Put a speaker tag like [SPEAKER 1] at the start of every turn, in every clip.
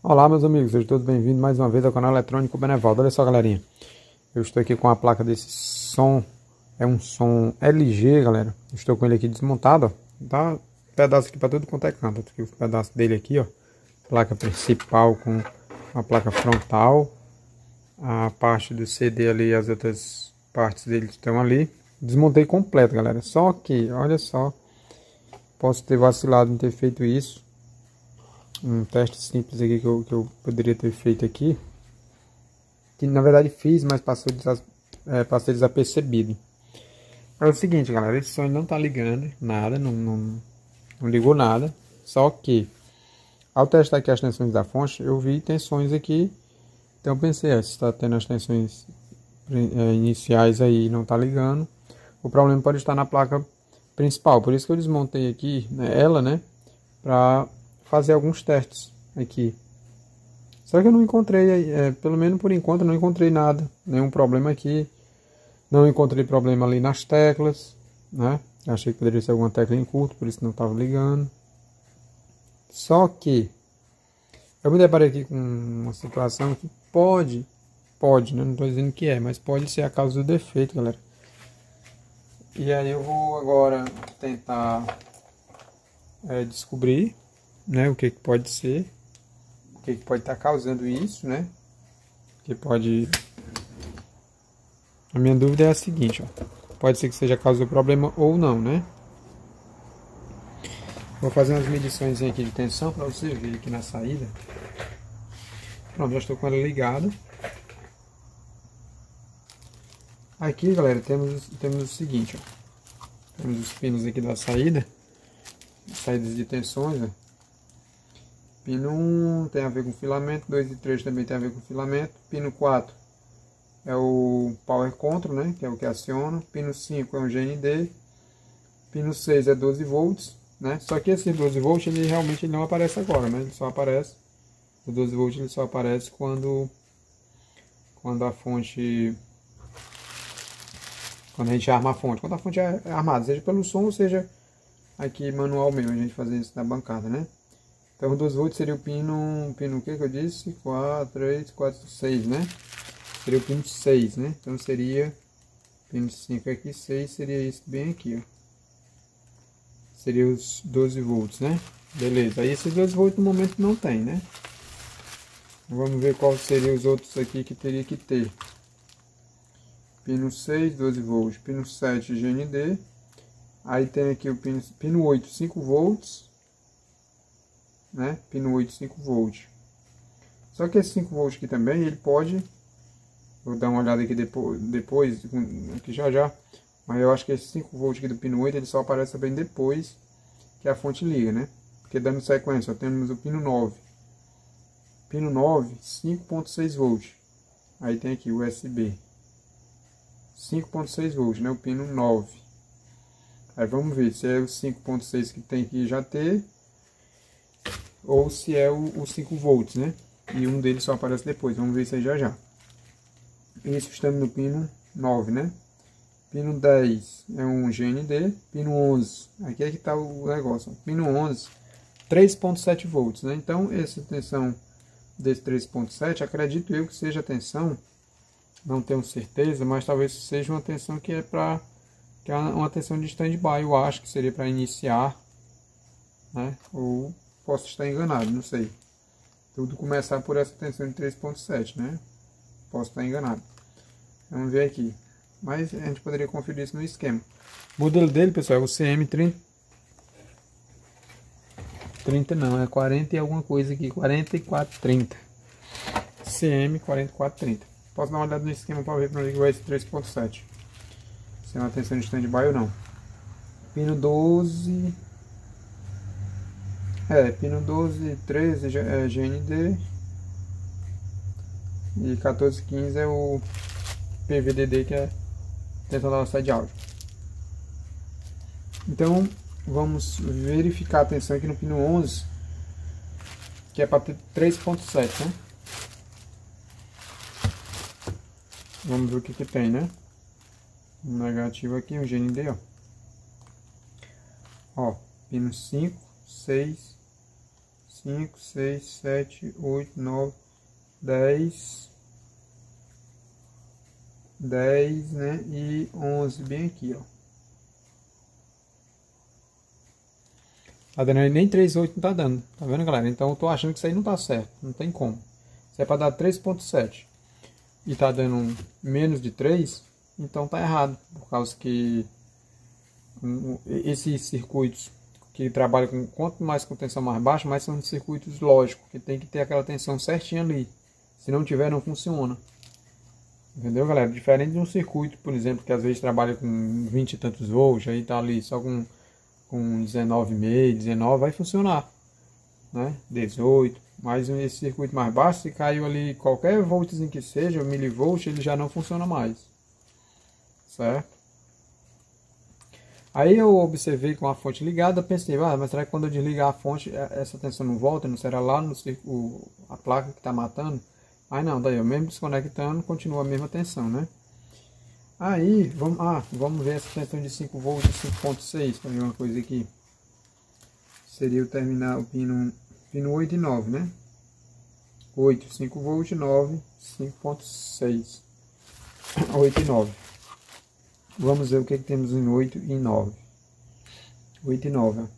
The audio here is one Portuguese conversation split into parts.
[SPEAKER 1] Olá meus amigos, sejam todos bem-vindos mais uma vez ao canal Eletrônico Benevaldo. Olha só galerinha, eu estou aqui com a placa desse som, é um som LG galera. Estou com ele aqui desmontado, ó. Tá um pedaço aqui para tudo quanto é canto. Aqui o pedaço dele aqui, ó, placa principal com a placa frontal, a parte do CD ali, as outras partes dele estão ali. Desmontei completo galera, só que, olha só, posso ter vacilado em ter feito isso. Um teste simples aqui que eu poderia ter feito aqui, que na verdade fiz, mas passei desapercebido. É o seguinte galera, esse som não tá ligando nada, não ligou nada, só que ao testar aqui as tensões da fonte, eu vi tensões aqui, então eu pensei, se está tendo as tensões iniciais aí e não tá ligando, o problema pode estar na placa principal, por isso que eu desmontei aqui ela, né, para fazer alguns testes aqui. Só que eu não encontrei, pelo menos por enquanto, eu não encontrei nada, nenhum problema aqui. Não encontrei problema ali nas teclas, né? Achei que poderia ser alguma tecla em curto, por isso não estava ligando. Só que eu me deparei aqui com uma situação que pode, né? Não estou dizendo que é, mas pode ser a causa do defeito, galera. E aí eu vou agora tentar descobrir, né, o que pode ser, o que pode estar causando isso, né? Que pode. A minha dúvida é a seguinte, ó. Pode ser que seja a causa do problema ou não, né? Vou fazer umas medições aqui de tensão para você ver aqui na saída. Pronto, já estou com ela ligada. Aqui, galera, temos o seguinte, ó. Temos os pinos aqui da saída, saídas de tensões, ó. Pino 1 tem a ver com filamento, 2 e 3 também tem a ver com filamento. Pino 4 é o Power Control, né, que é o que aciona. Pino 5 é um GND. Pino 6 é 12 volts, né? Só que esse 12 volts ele realmente não aparece agora, né? Ele só aparece, o 12 volts ele só aparece quando a fonte, quando a gente arma a fonte, quando a fonte é armada, seja pelo som ou seja aqui manual mesmo, a gente fazer isso na bancada, né? Então o 12 volts seria o pino o que eu disse? 4, 3, 4, 6, né? Seria o pino 6, né? Então seria pino 5 aqui, 6 seria isso bem aqui, ó. Seria os 12 volts, né? Beleza, aí esses 12 volts no momento não tem, né? Vamos ver qual seriam os outros aqui que teria que ter. Pino 6, 12 volts. Pino 7, GND. Aí tem aqui o pino 8, 5 volts. Né? Pino 8, 5 volts. Só que esse 5 volts aqui também, ele pode... Vou dar uma olhada aqui depois aqui já. Mas eu acho que esse 5 volts aqui do pino 8, ele só aparece também depois que a fonte liga, né? Porque dando sequência, ó, temos o pino 9. Pino 9, 5.6 volts. Aí tem aqui o USB. 5.6 volts, né? O pino 9. Aí vamos ver se é o 5.6 que tem que já ter, ou se é o 5 volts, né? E um deles só aparece depois. Vamos ver isso aí já. Isso estamos no pino 9, né? Pino 10 é um GND. Pino 11, aqui é que está o negócio. Ó. Pino 11, 3.7 volts, né? Então, essa tensão desse 3.7, acredito eu que seja a tensão, não tenho certeza, mas talvez seja uma tensão que é uma tensão de stand-by, eu acho que seria para iniciar, né? Ou posso estar enganado, não sei. Tudo começar por essa tensão de 3.7, né? Posso estar enganado. Vamos ver aqui. Mas a gente poderia conferir isso no esquema. O modelo dele, pessoal, é o CM30. 30 não, é 40 e alguma coisa aqui. 4430. CM4430. Posso dar uma olhada no esquema para ver para onde vai esse 3.7. Se é uma tensão de stand-by ou não. Pino 12. Pino 12, 13 é GND. E 14, 15 é o PVDD, que é tensão da velocidade de áudio. Então, vamos verificar a tensão aqui no pino 11, que é para ter 3.7, né? Vamos ver o que tem, né? Um negativo aqui, um GND, ó. Pino 5, 6, 5, 6, 7, 8, 9, 10, 10, né? E 11 bem aqui, ó. Tá dando aí nem 3,8 não tá dando. Tá vendo, galera? Então eu tô achando que isso aí não tá certo. Não tem como. Se é pra dar 3,7 e tá dando menos de 3, então tá errado. Por causa que esses circuitos que trabalham com quanto mais com tensão mais baixa, mais são circuitos lógicos, que tem que ter aquela tensão certinha ali. Se não tiver, não funciona. Entendeu, galera? Diferente de um circuito, por exemplo, que às vezes trabalha com 20 e tantos volts, aí tá ali só com 19,5, 19, vai funcionar, né? 18, mas esse circuito mais baixo, se caiu ali qualquer voltzinho que seja, milivolt, ele já não funciona mais, certo? Aí eu observei com a fonte ligada, pensei, mas será que quando eu desligar a fonte, essa tensão não volta? Não será lá no a placa que está matando? Aí não, daí eu mesmo desconectando, continua a mesma tensão, né? Aí, vamos ver essa tensão de 5 volts e 5,6, para ver uma coisa aqui. Seria o terminal, o pino 8 e 9, né? 8, 5 volts, 9, 5,6. 8 e 9. Vamos ver o que temos em 8 e 9. 8 e 9, ó.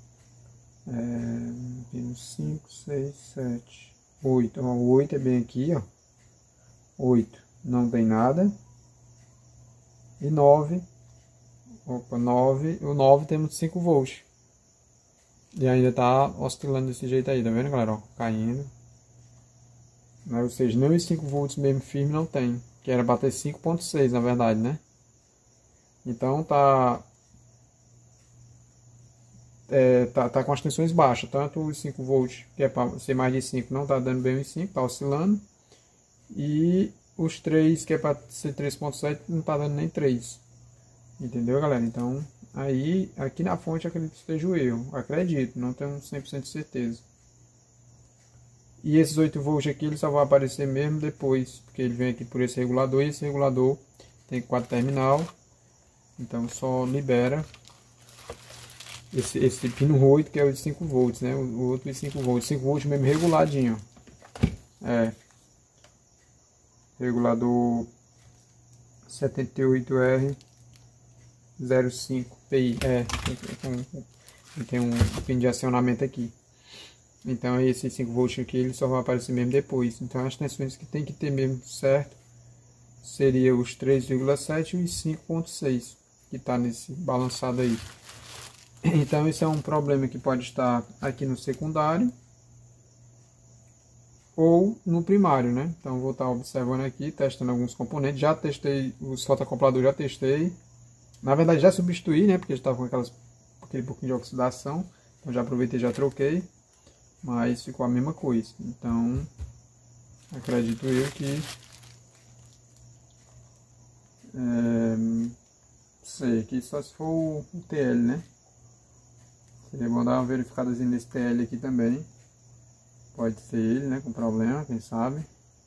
[SPEAKER 1] Pino 5, 6, 7, 8. Ó, o 8 é bem aqui, ó. 8 não tem nada. E 9. Opa, 9. O 9 temos 5 volts. E ainda tá oscilando desse jeito aí, tá vendo, galera? Ó, caindo. Ou seja, nem os 5 volts mesmo firme não tem. Que era bater 5,6 na verdade, né? Então tá com as tensões baixas. Tanto os 5 volts, que é para ser mais de 5, não tá dando bem os 5, tá oscilando. E os 3, que é para ser 3,7, não tá dando nem 3. Entendeu, galera? Então, aí, aqui na fonte, acredito que esteja o erro. Acredito, não tenho 100% de certeza. E esses 8 volts aqui, ele só vai aparecer mesmo depois, porque ele vem aqui por esse regulador, e esse regulador tem 4 terminal. Então, só libera esse pino 8, que é o de 5 volts, né? O outro de 5 volts. 5 volts mesmo reguladinho. Regulador 78R05PI. Tem um pino de acionamento aqui. Então esses 5 volts aqui, ele só vai aparecer mesmo depois. Então as tensões que tem que ter mesmo certo seria os 3,7 e os 5,6 que está nesse balançado aí. Então esse é um problema que pode estar aqui no secundário ou no primário, né? Então vou estar observando aqui, testando alguns componentes. Já testei os fotocopladores, já testei. Na verdade já substituí, né? Porque estava com aquele pouquinho de oxidação. Então já aproveitei e já troquei. Mas ficou a mesma coisa. Então acredito eu que sei que só se for o TL, né? Seria bom dar uma verificada nesse TL aqui também. Pode ser ele, né? Com problema, quem sabe.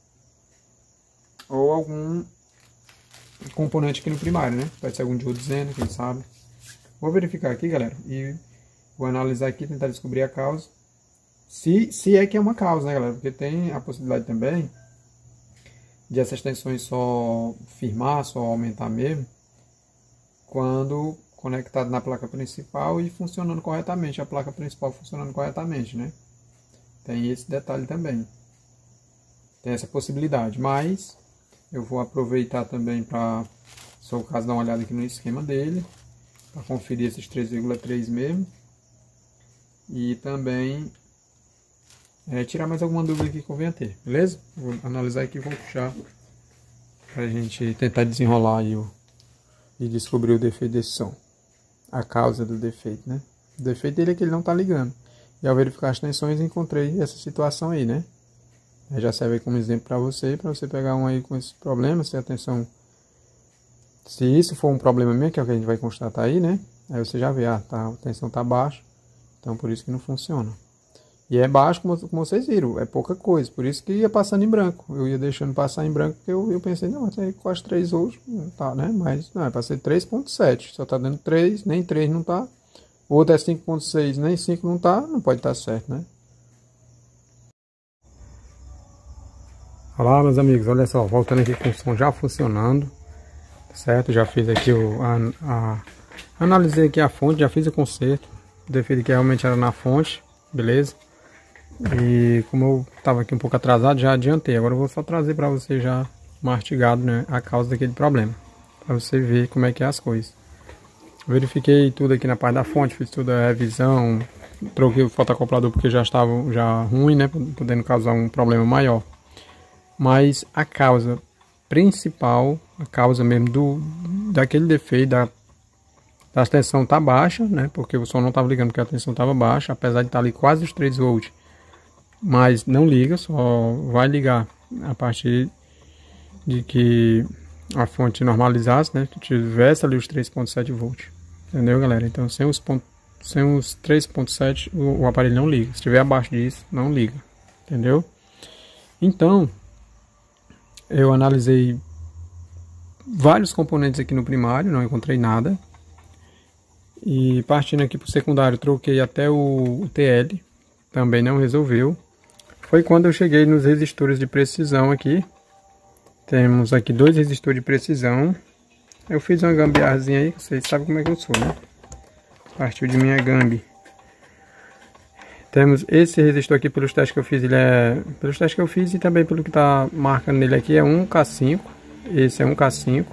[SPEAKER 1] Ou algum componente aqui no primário, né? Pode ser algum diodo, quem sabe. Vou verificar aqui, galera. E vou analisar aqui, tentar descobrir a causa. Se é que é uma causa, né, galera? Porque tem a possibilidade também de essas tensões só firmar, só aumentar mesmo, quando conectado na placa principal e funcionando corretamente, a placa principal funcionando corretamente, né? Tem esse detalhe também. Tem essa possibilidade, mas eu vou aproveitar também para, se for o caso, dar uma olhada aqui no esquema dele, para conferir esses 3,3 mesmo. E também tirar mais alguma dúvida que convenha ter, beleza? Vou analisar aqui e vou puxar para a gente tentar desenrolar aí e descobrir o defeito desse som. A causa do defeito, né? O defeito dele é que ele não está ligando. E ao verificar as tensões, encontrei essa situação aí, né? Já serve como exemplo para você pegar um aí com esse problema, se a tensão... Se isso for um problema mesmo, que é o que a gente vai constatar aí, né? Aí você já vê, a tensão está baixa, então por isso que não funciona. E é baixo, como vocês viram, é pouca coisa, por isso que ia passando em branco. Eu ia deixando passar em branco, porque eu pensei, não, tem quase 3 volts, não tá, né? Mas não, é para ser 3,7, só tá dando 3, nem 3 não tá. O outro é 5,6, nem 5 não tá, não pode estar certo, né? Olá, meus amigos, olha só, voltando aqui com o som já funcionando, certo? Já fiz aqui analisei aqui a fonte, já fiz o conserto. O defeito que realmente era na fonte, beleza? E como eu estava aqui um pouco atrasado, já adiantei. Agora eu vou só trazer para você já mastigado, né, a causa daquele problema, para você ver como é que é as coisas. Verifiquei tudo aqui na parte da fonte, fiz toda a revisão, troquei o fotacoplador porque já estava ruim, né, podendo causar um problema maior. Mas a causa principal, a causa mesmo daquele defeito, da tensão tá baixa, né, porque o som não estava ligando porque a tensão estava baixa, apesar de estar ali quase os 3 volts, mas não liga, só vai ligar a partir de que a fonte normalizasse, né, que tivesse ali os 3.7 volts, entendeu, galera? Então sem os 3.7 o aparelho não liga, se estiver abaixo disso não liga, entendeu? Então eu analisei vários componentes aqui no primário, não encontrei nada, e partindo aqui para o secundário troquei até o TL, também não resolveu. Foi quando eu cheguei nos resistores de precisão aqui. Temos aqui 2 resistores de precisão. Eu fiz uma gambiarrazinha aí, vocês sabem como é que eu sou, né? Partiu de minha gambi. Temos esse resistor aqui, pelos testes que eu fiz, pelos testes que eu fiz e também pelo que tá marcando nele aqui, é 1K5. Esse é 1K5.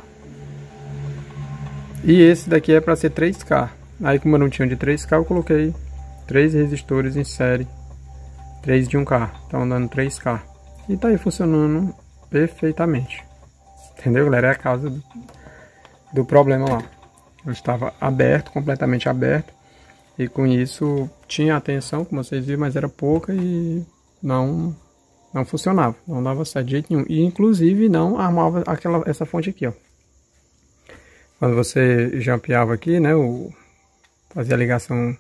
[SPEAKER 1] E esse daqui é para ser 3K. Aí como eu não tinha de 3K, eu coloquei 3 resistores em série. 3 de 1K. Estão dando 3K. E tá aí funcionando perfeitamente. Entendeu, galera? É a causa do problema lá. Eu estava aberto, completamente aberto. E com isso tinha atenção, como vocês viram, mas era pouca e não funcionava. Não dava certo de jeito nenhum. E inclusive não armava essa fonte aqui, ó. Quando você jampeava aqui, né? Fazia a ligação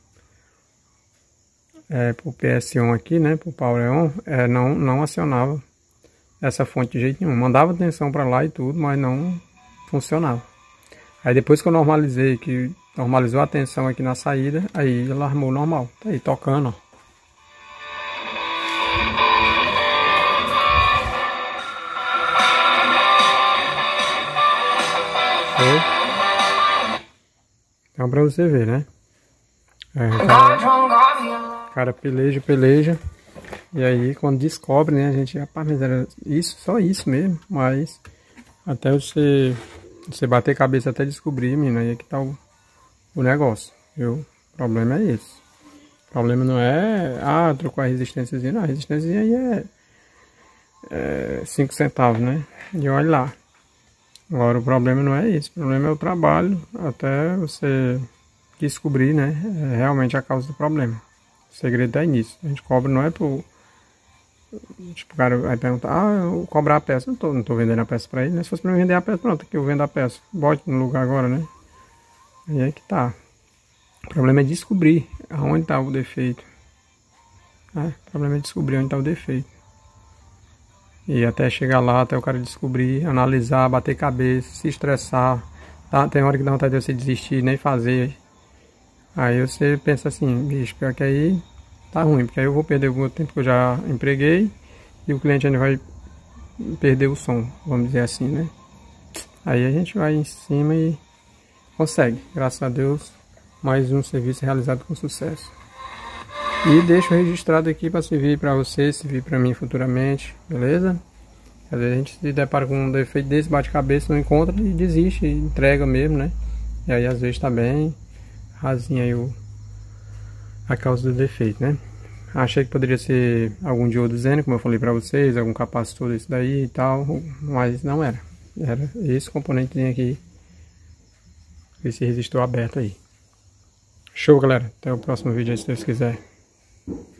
[SPEAKER 1] pro PS1 aqui, né? Pro Power On, não acionava essa fonte de jeito nenhum. Mandava tensão para lá e tudo, mas não funcionava. Aí depois que eu normalizei, que normalizou a tensão aqui na saída, aí ela armou normal. Tá aí tocando, ó. Então pra você ver, né? Cara peleja. E aí quando descobre, né? A gente, rapaz, mas era isso, só isso mesmo. Mas até você bater cabeça até descobrir, menina, aí é que tá o negócio, viu? O problema é esse. O problema não é, trocou a resistênciazinha, não. A resistênciazinha aí é 5 centavos, né? E olha lá. Agora o problema não é isso, o problema é o trabalho até você descobrir, né? Realmente a causa do problema. O segredo tá nisso. A gente cobra não é pro... Tipo, o cara vai perguntar, eu cobrar a peça. Não tô vendendo a peça pra ele, né? Se fosse pra mim vender a peça, pronto, aqui eu vendo a peça. Bote no lugar agora, né? Aí é que tá. O problema é descobrir aonde tá o defeito. O problema é descobrir onde tá o defeito. E até chegar lá, até o cara descobrir, analisar, bater cabeça, se estressar. Tá? Tem hora que dá vontade de você desistir, nem fazer. Aí você pensa assim, bicho, pior que aí tá ruim, porque aí eu vou perder o tempo que eu já empreguei e o cliente ainda vai perder o som, vamos dizer assim, né? Aí a gente vai em cima e consegue, graças a Deus, mais um serviço realizado com sucesso. E deixo registrado aqui para servir para você, servir para mim futuramente, beleza? Às vezes a gente se depara com um defeito desse, bate cabeça, não encontra e desiste, e entrega mesmo, né? E aí às vezes tá bem rasinho aí a causa do defeito, né? Achei que poderia ser algum diodo-zeno, como eu falei para vocês, algum capacitor desse daí e tal, mas não era. Era esse componentezinho aqui, esse resistor aberto aí. Show, galera. Até o próximo vídeo aí, se Deus quiser.